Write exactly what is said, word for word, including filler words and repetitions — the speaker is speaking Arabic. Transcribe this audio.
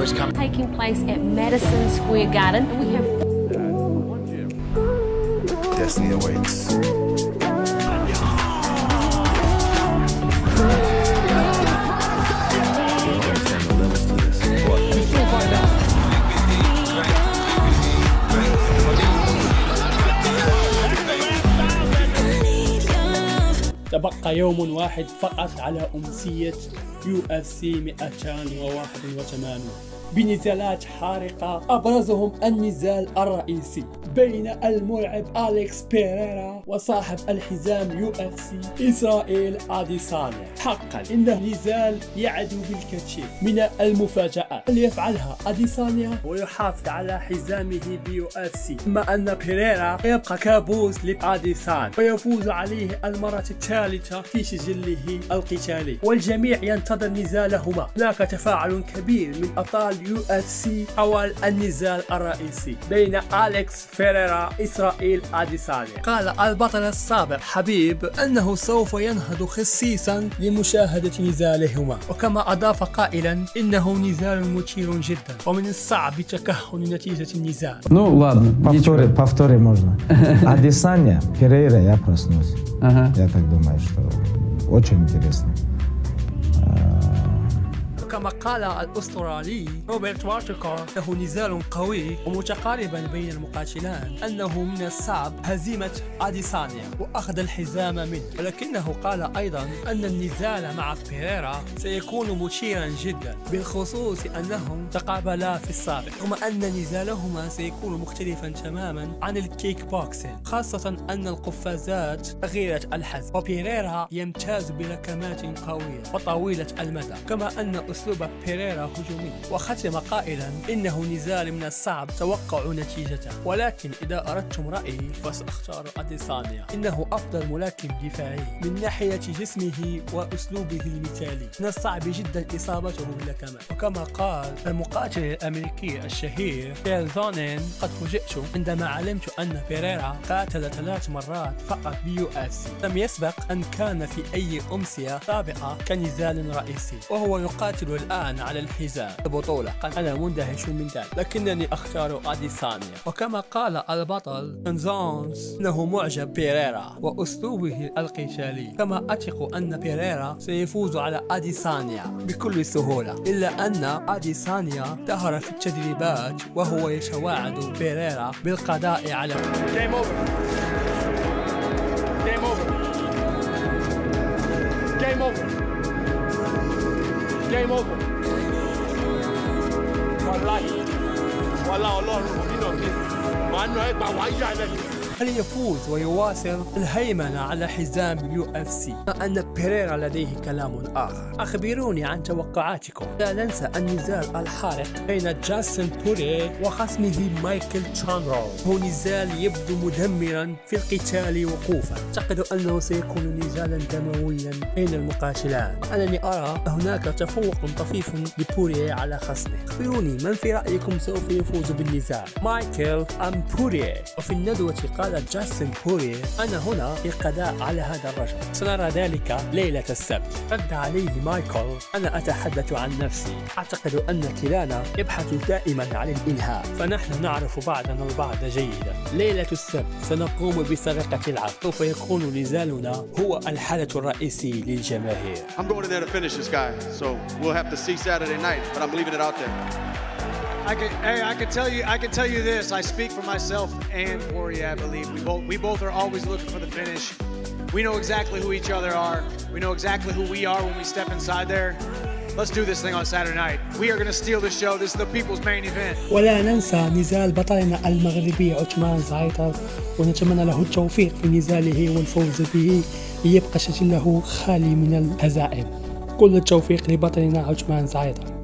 is coming. Taking place at Madison Square Garden. And we have Destiny awaits. تبقى يوم واحد فقط على أمسية يو إف سي مئتين وواحد وثمانين بنزالات حارقة، أبرزهم النزال الرئيسي بين الملعب أليكس بيريرا وصاحب الحزام يو إف سي إسرائيل أديسانيا. حقا إنه نزال يعدو بالكثير من المفاجآت اللي يفعلها أديسانيا ويحافظ على حزامه بيو إف سي، أما أن بيريرا يبقى كابوس لأديسانيا ويفوز عليه المرة الثالثة في سجله القتالي، والجميع ينتظر نزالهما. هناك تفاعل كبير من أبطال يو إف سي حول النزال الرئيسي بين أليكس بيريرا إسرائيل أديسانيا. قال البطل السابق حبيب أنه سوف ينهض خصيصا لمشاهدة نزالهما، وكما أضاف قائلا إنه نزال مثير جدا ومن الصعب تكهن نتيجة النزال. Ну ладно, повтори, повтори можно. Адесанья, Перейра, я проснулся. Ага. Я так думаю, что очень интересно. كما قال الأسترالي روبرت واتكر له نزال قوي ومتقاربا بين المقاتلان، أنه من الصعب هزيمة أديسانيا وأخذ الحزام منه، ولكنه قال أيضا أن النزال مع بيريرا سيكون مثيرا جدا، بالخصوص أنهم تقابلا في السابق، رغم أن نزالهما سيكون مختلفا تماما عن الكيك بوكسين، خاصة أن القفازات صغيرة الحجم، وبيريرا يمتاز بلكمات قوية وطويلة المدى، كما أن أسلوب بيريرا هجومي. وختم قائلا إنه نزال من الصعب توقع نتيجته، ولكن إذا أردتم رأيي فسأختار أديسانيا، إنه أفضل ملاكم دفاعي من ناحية جسمه وأسلوبه المثالي، من الصعب جدا إصابته باللكمات. وكما قال المقاتل الأمريكي الشهير بيل زونين: قد فوجئت عندما علمت أن بيريرا قاتل ثلاث مرات فقط بيو إف سي، لم يسبق أن كان في أي أمسية سابقة كنزال رئيسي، وهو يقاتل الآن على الحزام البطولة. قال: أنا مندهش من ذلك، لكنني أختار أديسانيا. وكما قال البطل تنزونز أنه معجب بيريرا وأسلوبه القتالي، كما أثق أن بيريرا سيفوز على أديسانيا بكل سهولة، إلا أن أديسانيا ظهر في التدريبات وهو يتواعد بيريرا بالقضاء على Game over. Game over. Game over. Game over. والله والله الله ربنا كده مع انه هيبقى وعيا على هل يفوز ويواصل الهيمنة على حزام يو إف سي، مع أن بيريرا لديه كلام آخر؟ أخبروني عن توقعاتكم. لا ننسى النزال الحارق بين جاستن بوريه وخصمه مايكل تشاندرو، هو نزال يبدو مدمرا في القتال وقوفا. أعتقد أنه سيكون نزالا دمويا بين المقاتلان، وأنني أرى هناك تفوق طفيف لبوريه على خصمه. أخبروني من في رأيكم سوف يفوز بالنزال، مايكل أم بوريه؟ وفي الندوة قال جاستن بوريه: أنا هنا للقضاء على هذا الرجل، سنرى ذلك ليلة السبت. رد عليه مايكل: أنا أتحدث عن نفسي، أعتقد أن كلانا يبحث دائما عن الإلهام، فنحن نعرف بعضنا البعض جيدا. ليلة السبت سنقوم بسرقة العقل، سوف يكون نزالنا هو الحدث الرئيسي للجماهير. I'm going in there to finish this guy, so we'll have to see Saturday night, but I'm leaving it out there. I can, hey, I can tell you, I can tell you this. I speak for myself and Poirier. I believe we both, we both are always looking for the finish. We know exactly who each other are. We know exactly who we are when we step inside there. Let's do this thing on Saturday night. We are going to steal the show. This is the people's main event. ولا ننسى نزال بطلنا المغربي عثمان زعيطر، ونتمنى له التوفيق في نزاله والفوز به ليبقى سجله خالي من الهزائم. كل التوفيق لبطلنا عثمان زعيطر.